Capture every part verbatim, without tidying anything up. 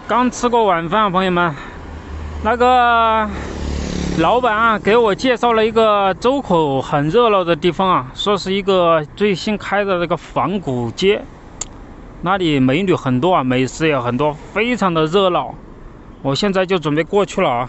刚吃过晚饭，朋友们，那个老板啊给我介绍了一个周口很热闹的地方啊，说是一个最新开的这个仿古街，那里美女很多啊，美食也很多，非常的热闹。我现在就准备过去了啊。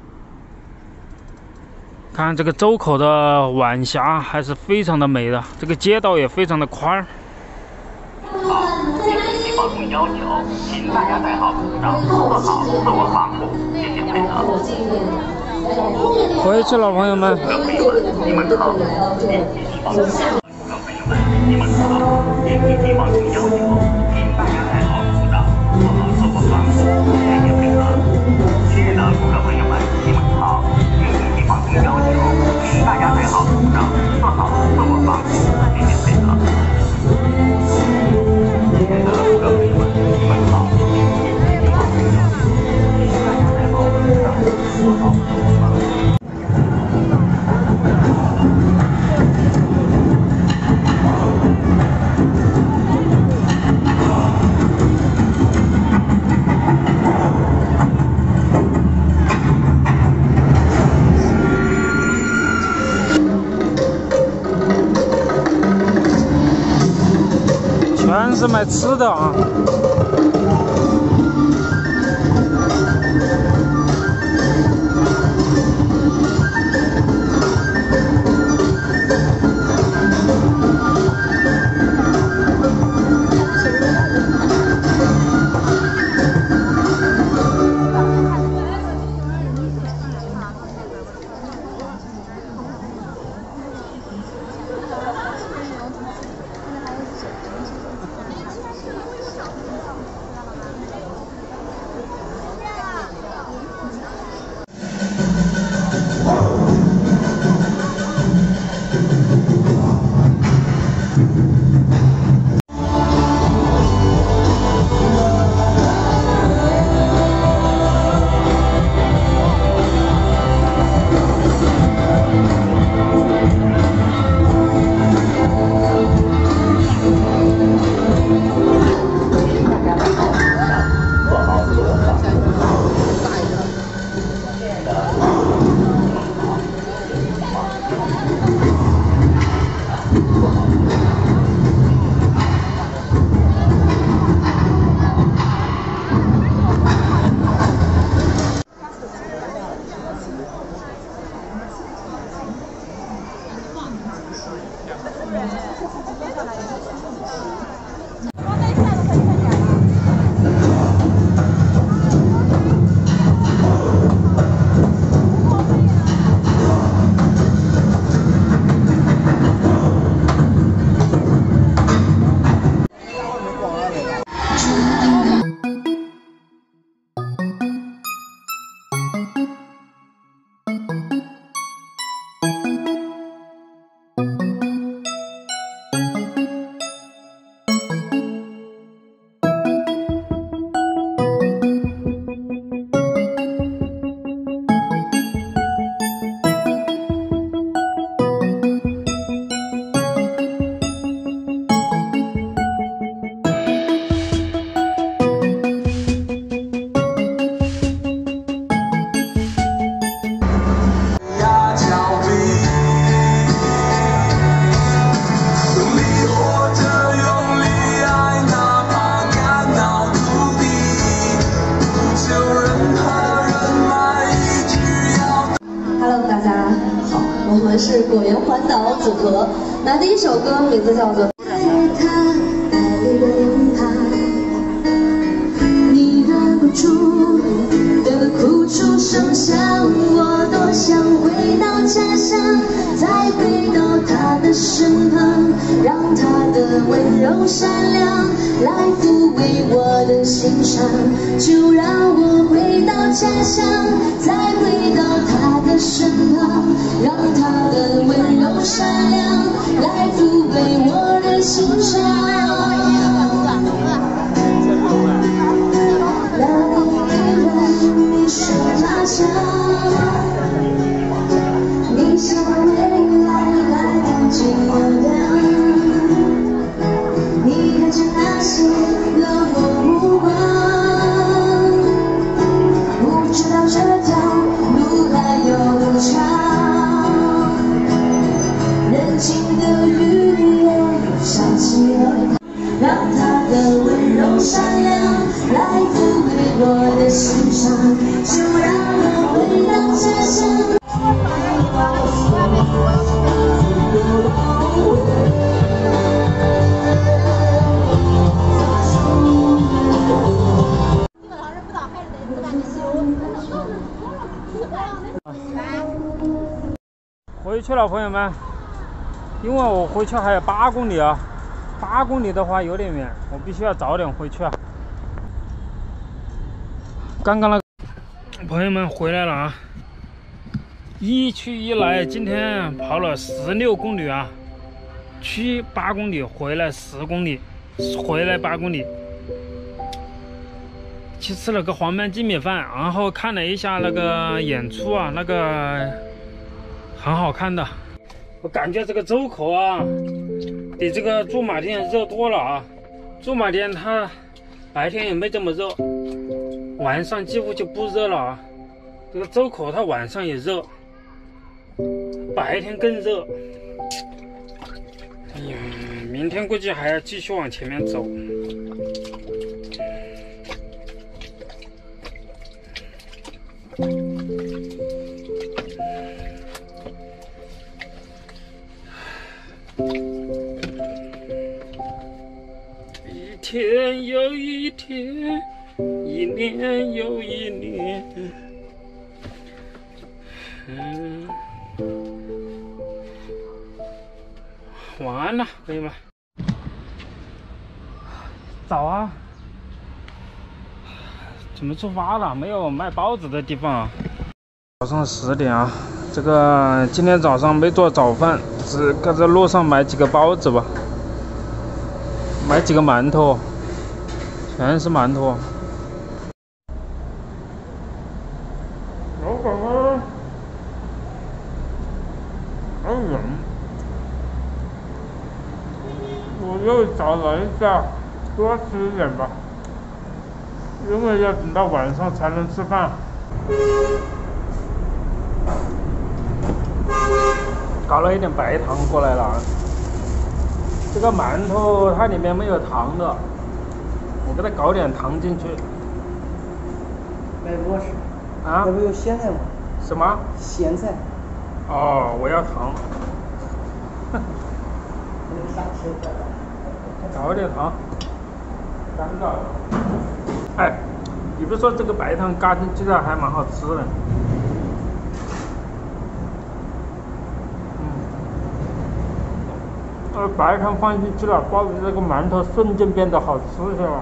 看这个周口的晚霞还是非常的美的，这个街道也非常的宽。 好，根据地方公要求，请大家戴好口罩，做好自我防护，谢谢配合。 回去了，朋友们。 各位朋友们，你们好。各位朋友们，你们好。根据地方公要求，请大家戴好口罩，做好自我防护，谢谢配合。亲爱的顾客朋友们，你们好。根据地方公要求，请大家戴好口罩，做好自我防护，谢谢配合。亲爱的顾客朋友们，你们好。根据地方公要求，请大家戴好口罩，做好自我防护。 全是卖吃的啊！ 我们是果园环岛组合，那第一首歌名字叫做《爱他带泪的脸庞》，你的苦楚的苦楚声响，我多想回到家乡，再回到他的身旁，让他的温柔善良来抚慰我的心伤，就让我回到家乡，再回到他的身旁，让他的温柔善良来抚慰我的心伤。那一人你说他乡，你像未来来不及原谅，你看着那些冷漠目光， 就让我回到家乡。 回去了，朋友们，因为我回去还有八公里啊，八公里的话有点远，我必须要早点回去啊。刚刚那个朋友们回来了啊，一去一来，今天跑了十六公里啊，去八公里，回来十公里，回来八公里。去吃了个黄焖鸡米饭，然后看了一下那个演出啊，那个很好看的。我感觉这个周口啊，比这个驻马店热多了啊。驻马店它白天也没这么热，晚上几乎就不热了啊。这个周口它晚上也热，白天更热。哎呀，明天估计还要继续往前面走。一天又一天，一年又一年。嗯，晚安了，朋友们。早啊！怎么出发了？没有卖包子的地方啊。早上十点啊，这个今天早上没做早饭，只搁这路上买几个包子吧，买几个馒头，全是馒头。老板啊，好冷，我又找了一下，多吃一点吧，因为要等到晚上才能吃饭。搞了一点白糖过来了，这个馒头它里面没有糖的，我给它搞点糖进去。 白博士， 啊？ 这不有咸菜吗？ 什么？ 咸菜。 哦，我要糖。 有啥吃的？ 搞点糖。尴尬。哎，你不是说这个白糖嘎进去的还蛮好吃的？呃，白糖放进去了，包子这个馒头瞬间变得好吃去了。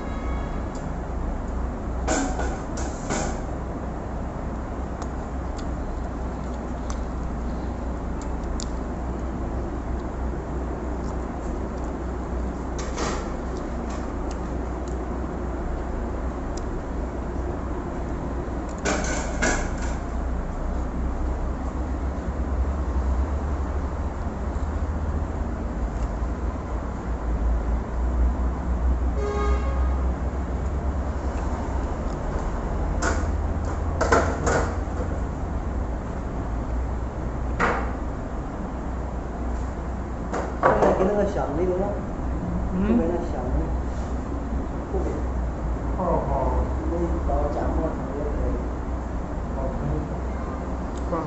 给那个箱子有吗？ 嗯。 后面那箱子，后面。 好好。 你到家磨上也可以。 好，可以。算了。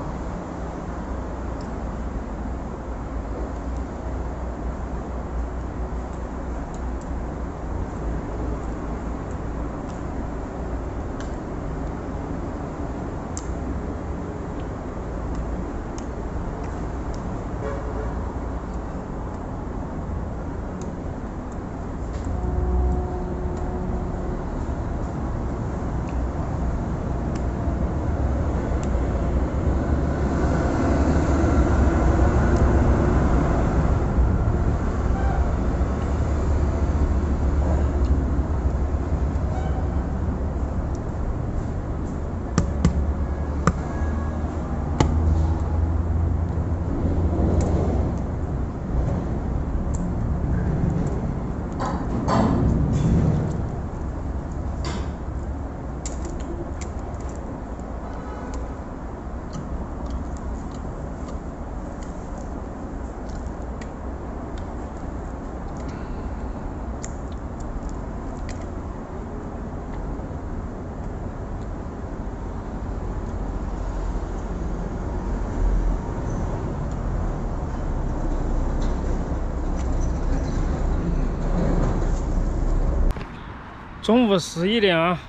中午十一点啊，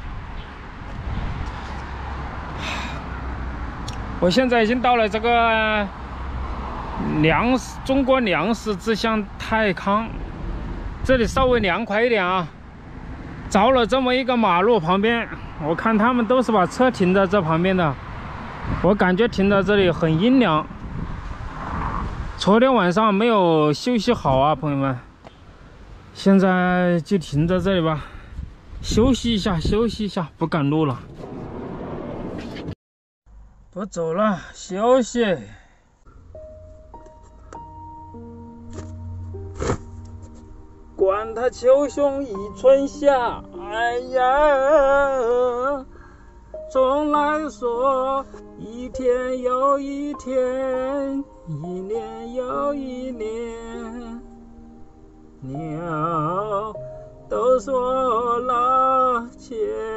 我现在已经到了这个粮食中国粮食之乡太康，这里稍微凉快一点啊。凿了这么一个马路旁边，我看他们都是把车停在这旁边的，我感觉停在这里很阴凉。昨天晚上没有休息好啊，朋友们，现在就停在这里吧，休息一下，休息一下，不赶路了。不走了，休息。管他秋冬一春夏，哎呀，总来说一天又一天，一年又一年，鸟都说老天。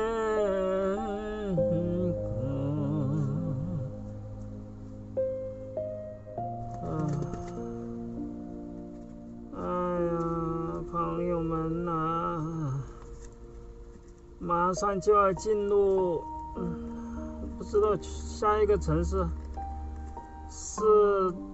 马上就要进入，嗯，不知道下一个城市是